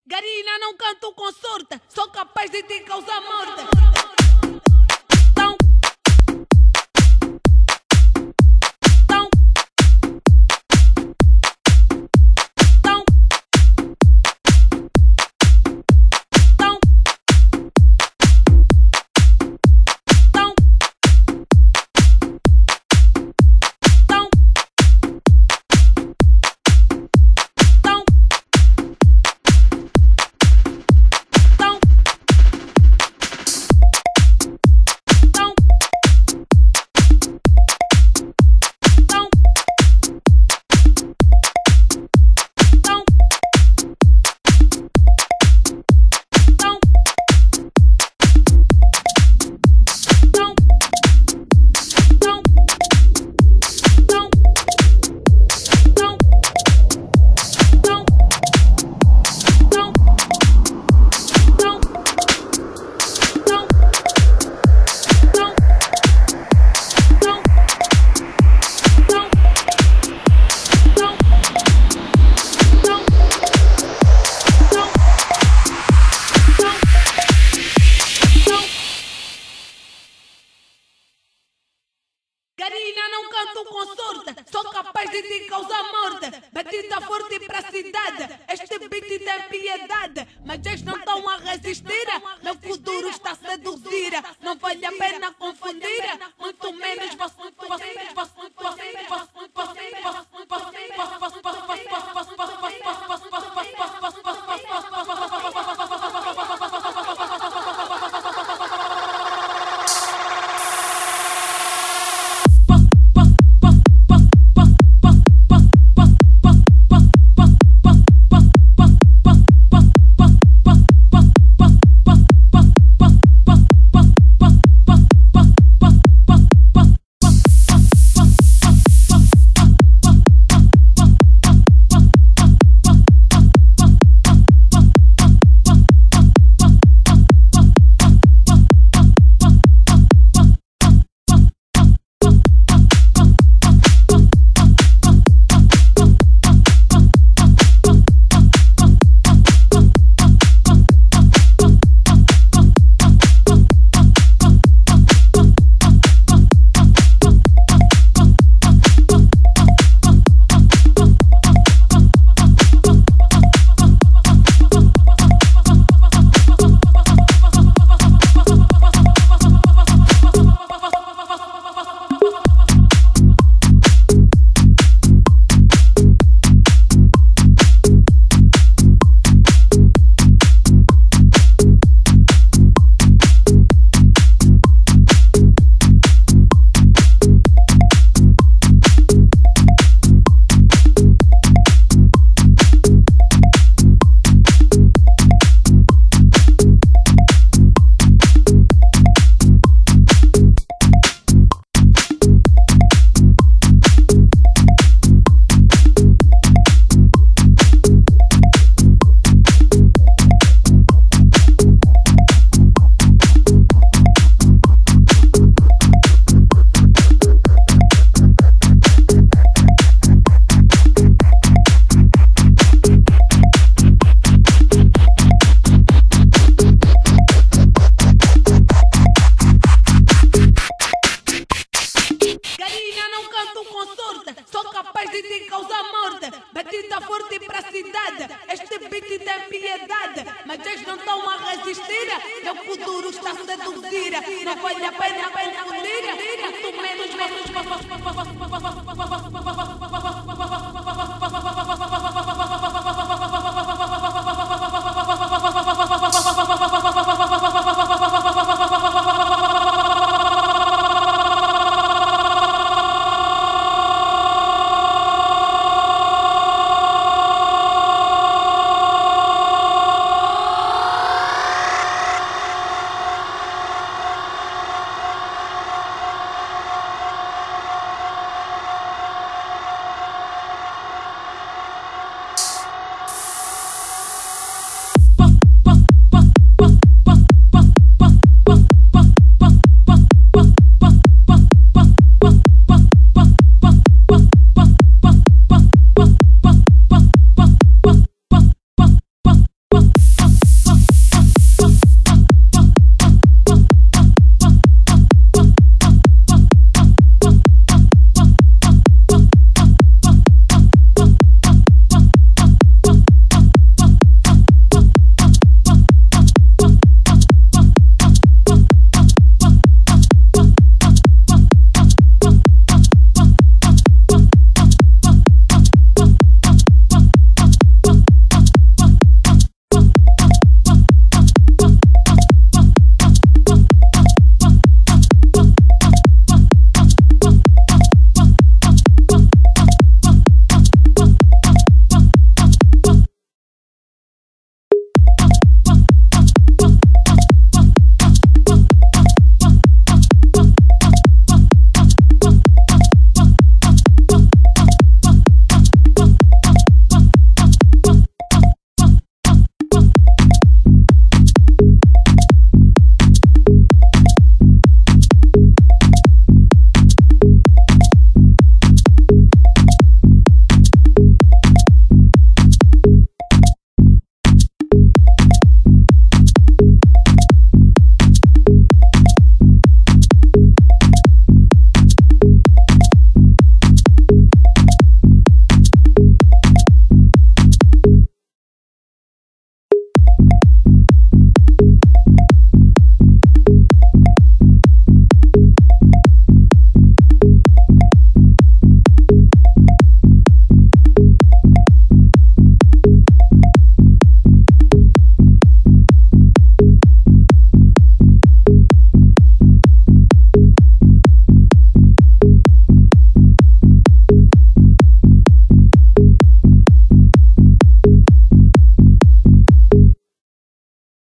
Garina, não canto com sorte, sou capaz de te causar morte. Garina, não canto com sorte, sou capaz de te causar morte. Batida forte pra cidade, este beat tem piedade. Mas eles não estão a resistir, meu futuro está a seduzir. Não vale a pena confundir, muito menos você. Sou capaz de te causar morte. Batida forte pra cidade, este beat tem piedade. Mas eles não estão a resistir, meu futuro está a seduzir. Não vale a pena confundir, muito menos